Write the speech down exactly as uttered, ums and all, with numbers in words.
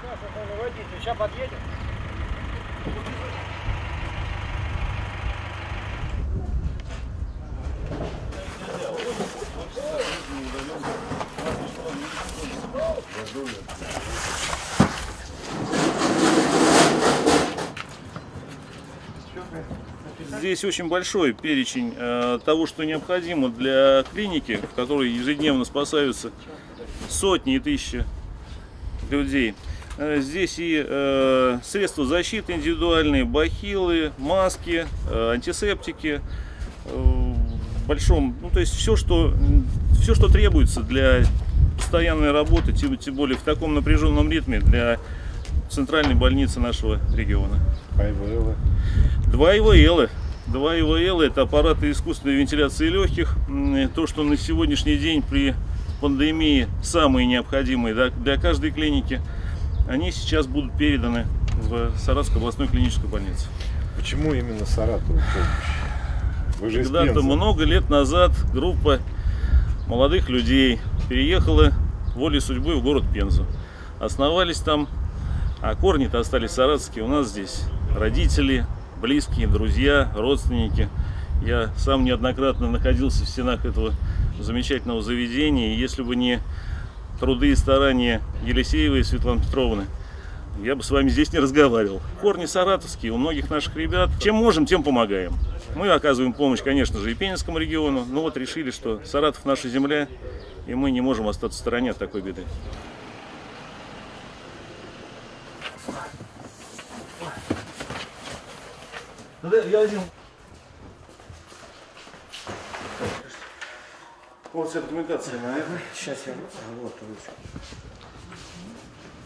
Сейчас подъедем. Здесь очень большой перечень э, того, что необходимо для клиники, в которой ежедневно спасаются сотни и тысячи людей. Э, здесь и э, средства защиты индивидуальные, бахилы, маски, э, антисептики, э, в большом, ну то есть все, что все, что требуется для постоянной работы, тем, тем более в таком напряженном ритме для центральной больницы нашего региона. А ИВЛы? Два ИВЛы. Два ИВЛ – это аппараты искусственной вентиляции легких. То, что на сегодняшний день при пандемии самые необходимые для каждой клиники, они сейчас будут переданы в Саратовской областной клинической больнице. Почему именно Саратову помощь? Вы же из Когда-то Пензы. много лет назад группа молодых людей переехала волей судьбы в город Пензу. Основались там, а корни-то остались саратовские. У нас здесь родители, близкие, друзья, родственники. Я сам неоднократно находился в стенах этого замечательного заведения. И если бы не труды и старания Елисеевой и Светланы Петровны, я бы с вами здесь не разговаривал. Корни саратовские у многих наших ребят. Чем можем, тем помогаем. Мы оказываем помощь, конечно же, и Пензенскому региону. Но вот решили, что Саратов наша земля, и мы не можем остаться в стороне от такой беды. Я один. Вот вся документация, наверное. Сейчас я вот ручку.